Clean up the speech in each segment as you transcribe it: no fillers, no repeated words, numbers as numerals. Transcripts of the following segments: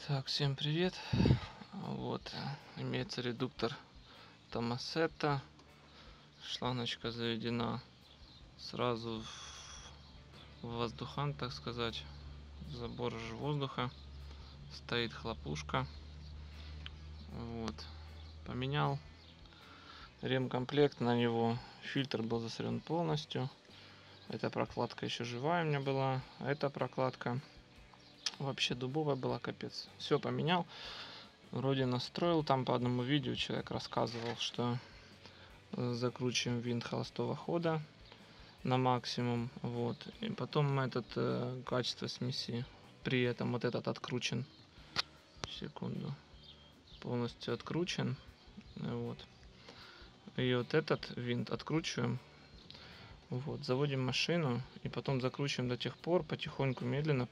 Так, всем привет. Вот, имеется редуктор Томасетта. Шлангочка заведена сразу в воздухан, так сказать, в забор воздуха. Стоит хлопушка. Вот, поменял ремкомплект на него. Фильтр был засорен полностью. Эта прокладка еще живая у меня была. А эта прокладка вообще дубовая была, капец. Все поменял. Вроде настроил, там по одному видео человек рассказывал, что закручиваем винт холостого хода на максимум, вот, и потом качество смеси, при этом вот этот откручен, секунду, полностью откручен, вот, и вот этот винт откручиваем, вот, заводим машину и потом закручиваем до тех пор, потихоньку, медленно,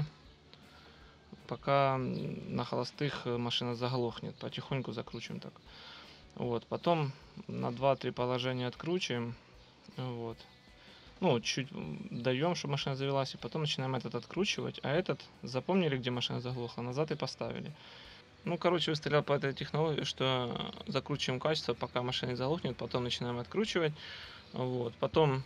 пока на холостых машина заглохнет, потихоньку закручиваем так. Вот, потом на 2-3 положения откручиваем, вот, ну, чуть даем, чтобы машина завелась, и потом начинаем этот откручивать, а этот запомнили, где машина заглохла, назад и поставили. Ну, короче, выстрелял по этой технологии, что закручиваем качество, пока машина не заглохнет, потом начинаем откручивать, вот, потом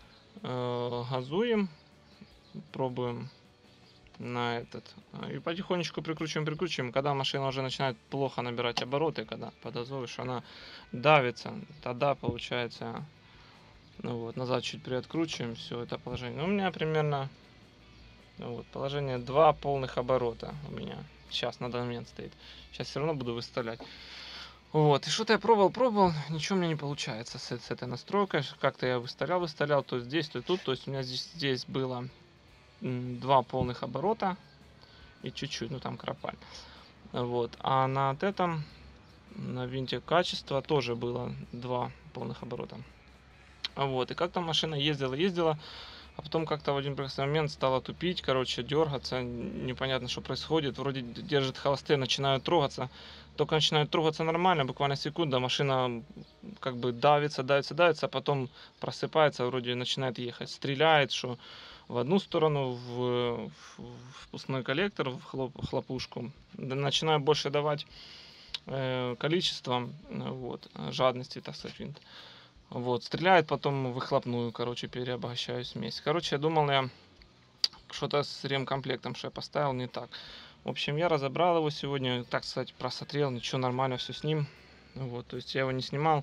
газуем, пробуем на и потихонечку прикручиваем, когда машина уже начинает плохо набирать обороты, когда подозреваешь, она давится, тогда получается, ну вот, назад чуть приоткручиваем, все это положение. У меня примерно, вот, положение 2 полных оборота у меня сейчас на данный момент стоит. Сейчас все равно буду выставлять. Вот, и что-то я пробовал, ничего у меня не получается с этой настройкой. Как-то я выставлял, то здесь, то тут, то есть у меня здесь было 2 полных оборота и чуть-чуть, ну там кропаль. Вот, а на этом, на винте качества тоже было 2 полных оборота. Вот, и как-то машина ездила, а потом как-то в один прекрасный момент стала тупить, короче, дергаться, непонятно, что происходит, вроде держит холостые, начинают трогаться, только начинают трогаться нормально, буквально секунда, машина как бы давится, а потом просыпается, вроде начинает ехать, стреляет, что в одну сторону, в впускной коллектор, в хлопушку, начинаю больше давать количеством, вот, жадности, так сказать, винт. Вот, стреляет потом в выхлопную, короче, переобогащаю смесь. Короче, я думал, я что-то с ремкомплектом, что я поставил не так. В общем, я разобрал его сегодня, так сказать, просмотрел, ничего, нормально все с ним. Вот, то есть я его не снял,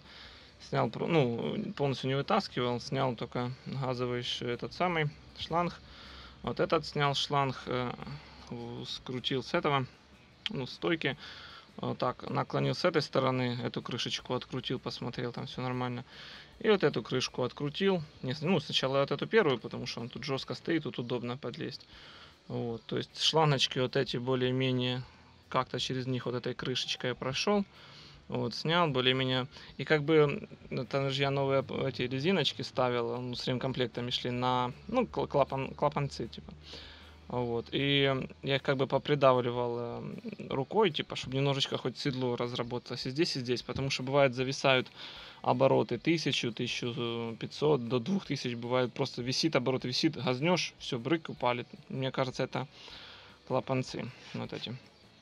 ну, полностью не вытаскивал, снял только газовый этот самый шланг. Вот этот снял шланг, скрутил с этого, ну, стойки. Вот так, наклонил с этой стороны, эту крышечку открутил, посмотрел, там все нормально. И вот эту крышку открутил. Ну, сначала вот эту первую, потому что он тут жестко стоит, тут удобно подлезть. Вот, то есть шлангочки вот эти более-менее, как-то через них вот этой крышечкой я прошел. Вот, снял более-менее. И как бы, это же я новые эти резиночки ставил, ну, с ремкомплектами шли на, ну, клапанцы, типа. Вот, и я их как бы попридавливал рукой, типа, чтобы немножечко хоть седло разработалось и здесь, потому что бывает зависают обороты 1000, 1500 до 2000, бывает просто висит оборот, висит, газнешь, все, брык, упали. Мне кажется, это клапанцы вот эти.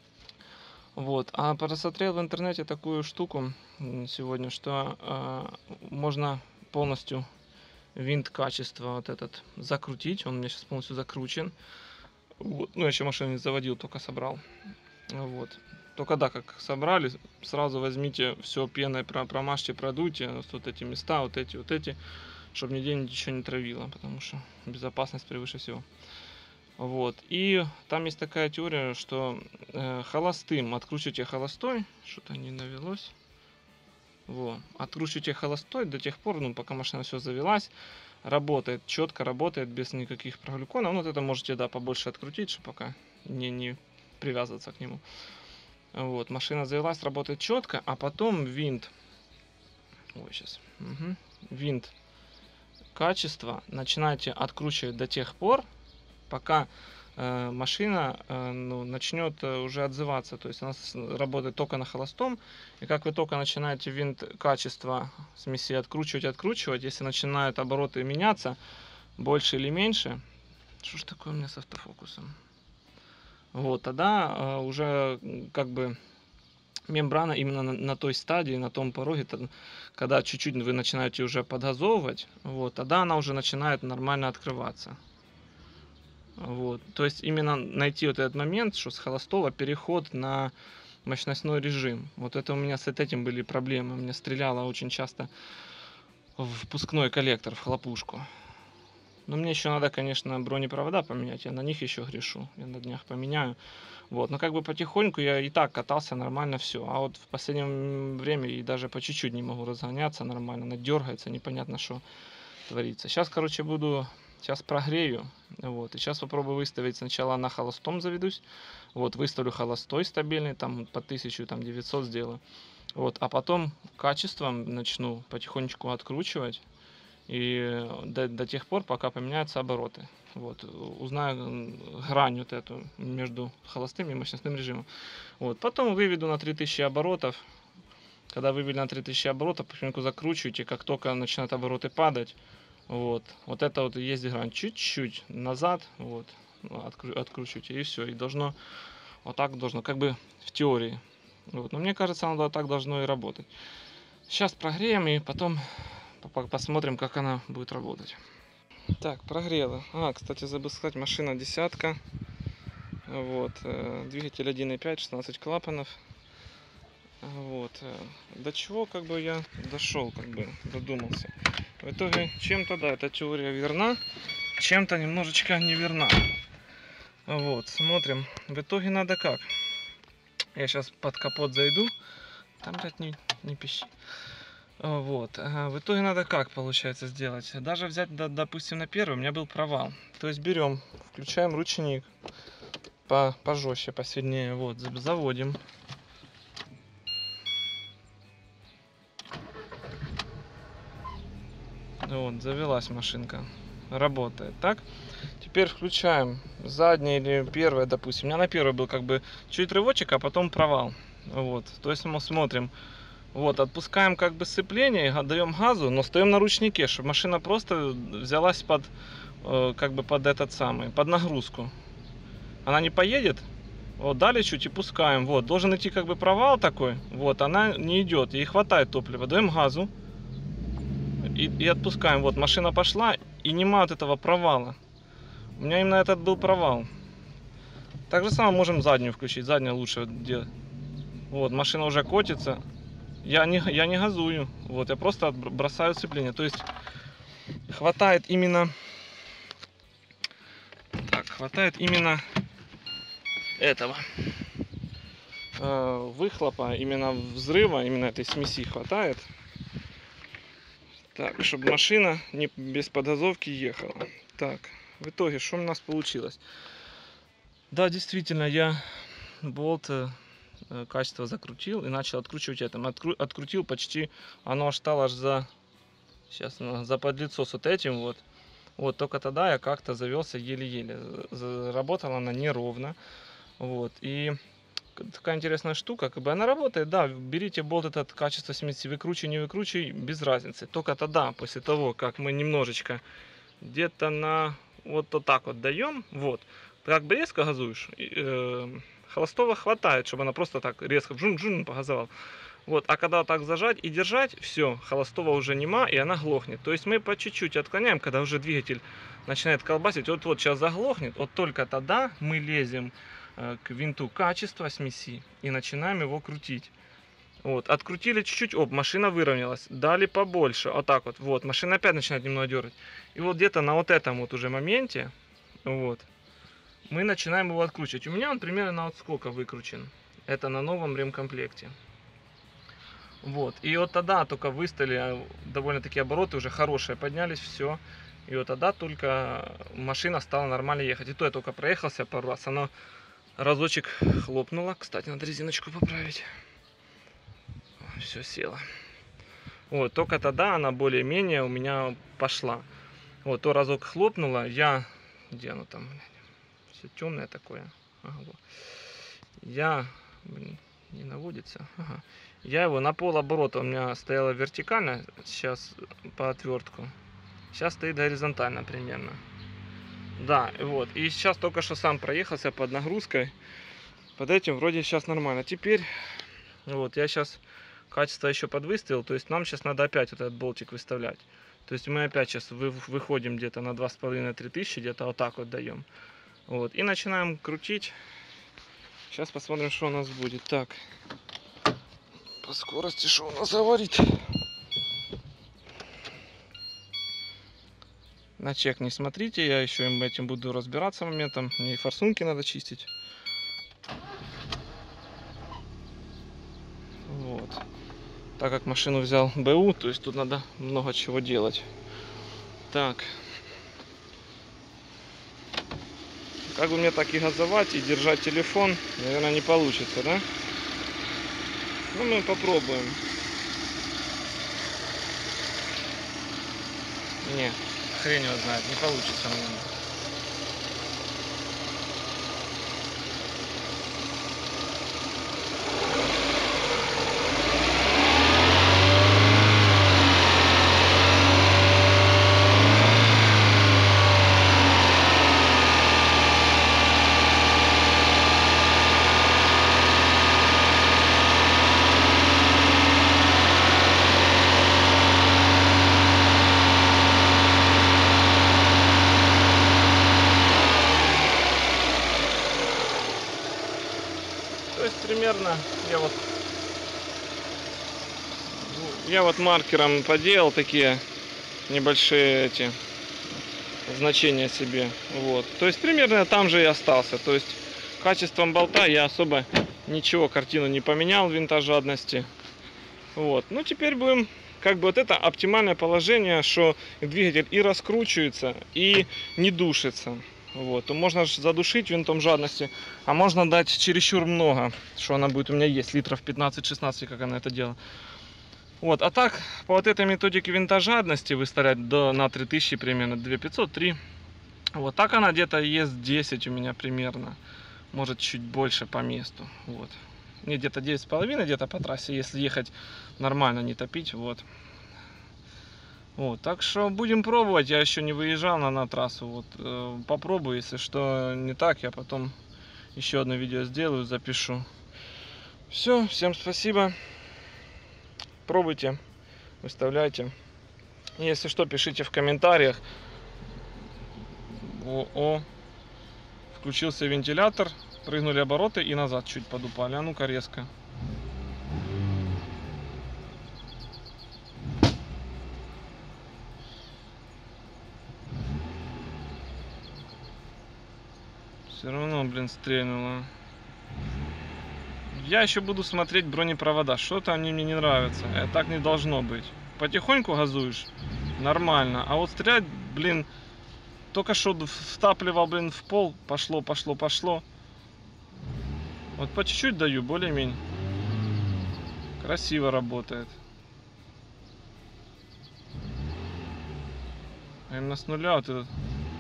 Вот, а просмотрел в интернете такую штуку сегодня, что можно полностью винт качества вот этот закрутить, он у меня сейчас полностью закручен. Вот. Ну, я еще машину не заводил, только собрал. Вот. Только да, как собрали, сразу возьмите все пеной, промажьте, продуйте, вот эти места, вот эти, чтобы нигде ничего не травило, потому что безопасность превыше всего. Вот. И там есть такая теория, что холостым откручивайте холостой, что-то не навелось. Вот. Откручивайте холостой до тех пор, ну, пока машина все завелась, работает, четко работает, без никаких проглюконов. Ну, вот это можете, да, побольше открутить, чтобы пока не привязываться к нему. Вот, машина завелась, работает четко, а потом винт. Ой, сейчас. Угу. Винт качества начинаете откручивать до тех пор, пока машина ну, начнет уже отзываться, то есть она работает только на холостом, и как вы только начинаете винт качества смеси откручивать, если начинают обороты меняться, больше или меньше, что ж такое у меня с автофокусом, Вот, тогда уже как бы мембрана именно на той стадии, на том пороге, когда чуть-чуть вы начинаете уже подгазовывать, вот, тогда она уже начинает нормально открываться. Вот. То есть именно найти вот этот момент, что с холостого переход на мощностной режим. Вот это у меня с этим были проблемы. У меня стреляло очень часто впускной коллектор в хлопушку. Но мне еще надо, конечно, бронепровода поменять. Я на них еще грешу. Я на днях поменяю. Вот. Но как бы потихоньку я и так катался нормально все. А вот в последнее время и даже по чуть-чуть не могу разгоняться нормально. Она дергается, непонятно что творится. Сейчас, короче, сейчас прогрею. Вот. И сейчас попробую выставить сначала на холостом заведусь. Вот, выставлю холостой стабильный, там по 1900 сделаю. Вот, а потом качеством начну потихонечку откручивать. И до тех пор, пока поменяются обороты. Вот, узнаю грань вот эту между холостым и мощностным режимом. Вот, потом выведу на 3000 оборотов. Когда вывели на 3000 оборотов, потихоньку закручиваете, как только начинают обороты падать, вот это вот и есть грань. Чуть-чуть назад, вот, откручивайте, и все. И должно, вот так должно, как бы в теории. Вот. Но мне кажется, оно так должно и работать. Сейчас прогреем и потом посмотрим, как она будет работать. Так, прогрела. Кстати, забыл сказать, машина десятка. Вот, двигатель 1.5, 16 клапанов. Вот, до чего как бы я дошел, как бы додумался. В итоге чем-то, да, эта теория верна, чем-то немножечко неверна. Вот, смотрим. В итоге надо как? Я сейчас под капот зайду. Там, блядь, не пищи. Вот, в итоге надо как получается сделать? Даже взять, допустим, на первый, у меня был провал. То есть берем, включаем ручник пожестче, посильнее. Вот, заводим. Вот, завелась машинка. Работает. Так, теперь включаем заднее или первое, допустим. У меня на первый был как бы чуть рывочек, а потом провал. Вот, то есть мы смотрим. Вот, отпускаем как бы сцепление, даем газу, но стоим на ручнике, чтобы машина просто взялась под, как бы под этот самый, под нагрузку. Она не поедет. Вот, дали чуть и пускаем. Вот, должен идти как бы провал такой. Вот, она не идет, ей хватает топлива. Даем газу. И отпускаем. Вот, машина пошла, и нема от этого провала. У меня именно этот был провал. Так же самое можем заднюю включить. Задняя лучше делать. Вот, машина уже котится. Я не газую. Вот, я просто бросаю сцепление. То есть хватает именно... Так, хватает именно этого. Выхлопа, именно взрыва, именно этой смеси хватает. Так, чтобы машина не без подгазовки ехала. Так, в итоге, что у нас получилось? Да, действительно, я болт качество закрутил и начал откручивать этим. Открутил почти, оно аж стало аж сейчас за подлицо с вот этим вот. Вот, только тогда я как-то завелся еле-еле. Работала она неровно. Вот, и такая интересная штука, как бы она работает, да, берите болт этот, качество смеси, выкручивай, не выкручивай, без разницы. Только тогда, после того, как мы немножечко где-то на вот так вот даем, вот, как бы резко газуешь, холостого хватает, чтобы она просто так резко джун-джун погазовал. Вот, а когда так зажать и держать, все, холостого уже нема, и она глохнет. То есть мы по чуть-чуть отклоняем, когда уже двигатель начинает колбасить. Вот сейчас заглохнет, вот только тогда мы лезем к винту качества смеси и начинаем его крутить. Вот, открутили чуть-чуть, оп, машина выровнялась, дали побольше, вот так вот, вот, машина опять начинает немного дергать. И вот где-то на вот этом вот уже моменте, вот, мы начинаем его откручивать. У меня он примерно на вот сколько выкручен. Это на новом ремкомплекте. Вот, и вот тогда только выставили довольно-таки обороты, уже хорошие поднялись, все. И вот тогда только машина стала нормально ехать. И то я только проехался пару раз, оно разочек хлопнуло. Кстати, надо резиночку поправить. Все село. Вот, только тогда она более-менее у меня пошла. Вот, то разок хлопнула, где оно там, все темное такое. Ага, вот. Не наводится. Ага. Я его на пол оборота, у меня стояло вертикально, сейчас по отвертку. Сейчас стоит горизонтально примерно. Да, вот. И сейчас только что сам проехался под нагрузкой. Под этим вроде сейчас нормально. Теперь, вот, я сейчас качество еще подвыставил. То есть нам сейчас надо опять вот этот болтик выставлять. То есть мы опять сейчас выходим где-то на 2,5-3 тысячи, где-то вот так вот даем. Вот. И начинаем крутить. Сейчас посмотрим, что у нас будет. Так. По скорости, что у нас говорит. На чек не смотрите, я еще этим буду разбираться моментом. Мне и форсунки надо чистить. Вот. Так как машину взял БУ, то есть тут надо много чего делать. Так. Как бы мне так и газовать, и держать телефон, наверное, не получится, да? Ну, мы попробуем. Не, хрень его знает, не получится, наверное. То есть примерно я вот маркером поделал такие небольшие эти значения себе. Вот. То есть примерно там же и остался. То есть качеством болта я особо ничего, картину не поменял винтожадности. Вот. Ну теперь будем, как бы вот это оптимальное положение, что двигатель и раскручивается, и не душится. Вот. То можно задушить винтом жадности, а можно дать чересчур много, что она будет у меня есть, литров 15-16, как она это делала. Вот. А так, по вот этой методике винтожадности выставлять на 3000 примерно, 2500-3. Вот так она где-то ест 10 у меня примерно, может чуть больше по месту. Вот. Не, где-то 9,5, где-то по трассе, если ехать нормально, не топить. Вот. Вот, так что будем пробовать. Я еще не выезжал на трассу. Вот, попробую, если что не так, я потом еще одно видео сделаю, запишу. Все, всем спасибо. Пробуйте, выставляйте. Если что, пишите в комментариях. Включился вентилятор, прыгнули обороты и назад чуть подупали. А ну-ка резко. Все равно, блин, стрельнуло. Я еще буду смотреть бронепровода. Что-то они мне не нравятся. Так не должно быть. Потихоньку газуешь, нормально. А вот стрелять, блин, только что втапливал, блин, в пол. Пошло. Вот по чуть-чуть даю, более-менее. Красиво работает. А именно с нуля вот этот.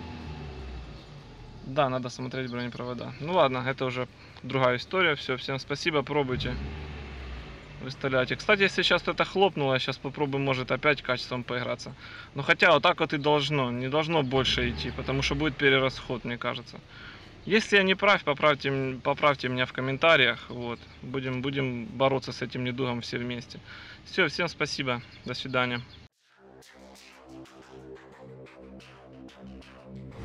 Да, надо смотреть бронепровода. Ну ладно, это уже другая история. Все, всем спасибо, пробуйте. Выставляйте. Кстати, если сейчас это хлопнуло, я сейчас попробую, может, опять качеством поиграться. Но хотя вот так вот и должно. Не должно больше идти, потому что будет перерасход, мне кажется. Если я не прав, поправьте меня в комментариях. Вот. Будем бороться с этим недугом все вместе. Все, всем спасибо. До свидания.